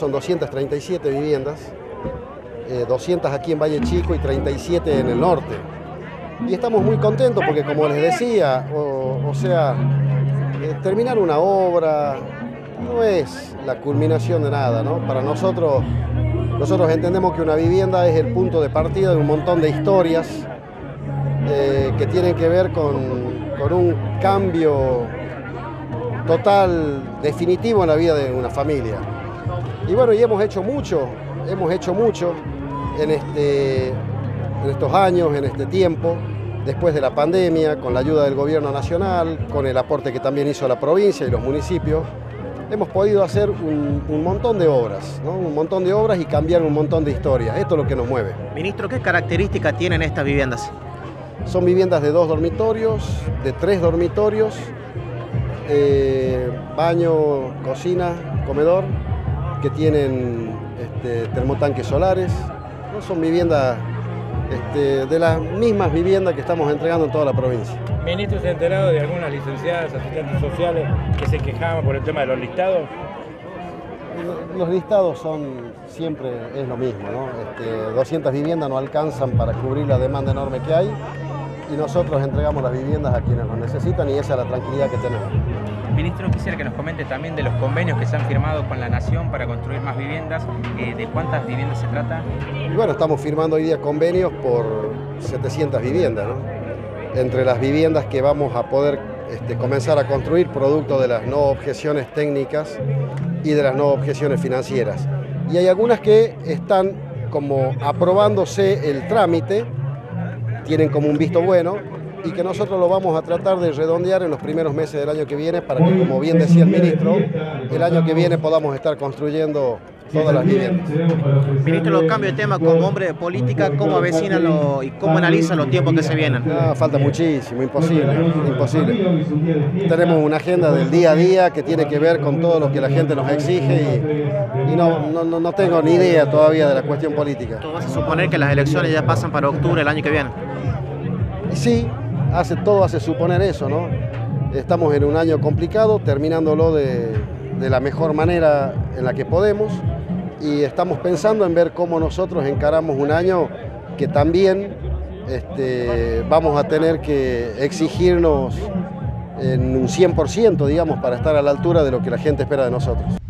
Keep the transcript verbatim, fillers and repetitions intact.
son doscientas treinta y siete viviendas, eh, doscientas aquí en Valle Chico y treinta y siete en el norte. Y estamos muy contentos porque, como les decía, o, o sea, eh, terminar una obra no es la culminación de nada, ¿no? Para nosotros, nosotros entendemos que una vivienda es el punto de partida de un montón de historias eh, que tienen que ver con, con un cambio total, definitivo en la vida de una familia. Y bueno, y hemos hecho mucho, hemos hecho mucho en, este, en estos años, en este tiempo, después de la pandemia, con la ayuda del gobierno nacional, con el aporte que también hizo la provincia y los municipios. Hemos podido hacer un, un montón de obras, ¿no? Un montón de obras y cambiar un montón de historias. Esto es lo que nos mueve. Ministro, ¿qué características tienen estas viviendas? Son viviendas de dos dormitorios, de tres dormitorios, eh, baño, cocina, comedor, que tienen este, termotanques solares, ¿no? Son viviendas este, de las mismas viviendas que estamos entregando en toda la provincia. Ministro, ¿se ha enterado de algunas licenciadas, asistentes sociales que se quejaban por el tema de los listados? Los listados son siempre es lo mismo, ¿no? Este, doscientas viviendas no alcanzan para cubrir la demanda enorme que hay y nosotros entregamos las viviendas a quienes lo necesitan y esa es la tranquilidad que tenemos. Ministro, quisiera que nos comente también de los convenios que se han firmado con la Nación para construir más viviendas. Eh, ¿De cuántas viviendas se trata? Y bueno, estamos firmando hoy día convenios por setecientas viviendas, ¿no? Entre las viviendas que vamos a poder este, comenzar a construir producto de las no objeciones técnicas y de las no objeciones financieras. Y hay algunas que están como aprobándose el trámite, tienen como un visto bueno, y que nosotros lo vamos a tratar de redondear en los primeros meses del año que viene para que, como bien decía el ministro, el año que viene podamos estar construyendo todas las viviendas. Ministro, los cambios de tema como hombre de política, ¿cómo avecina lo, y cómo analiza los tiempos que se vienen? No, falta muchísimo, imposible, imposible. Tenemos una agenda del día a día que tiene que ver con todo lo que la gente nos exige y, y no, no, no tengo ni idea todavía de la cuestión política. ¿Tú vas a suponer que las elecciones ya pasan para octubre del año que viene? Y sí, hace, todo hace suponer eso, ¿no? Estamos en un año complicado, terminándolo de, de la mejor manera en la que podemos. Y estamos pensando en ver cómo nosotros encaramos un año que también este, vamos a tener que exigirnos en un cien por ciento, digamos, para estar a la altura de lo que la gente espera de nosotros.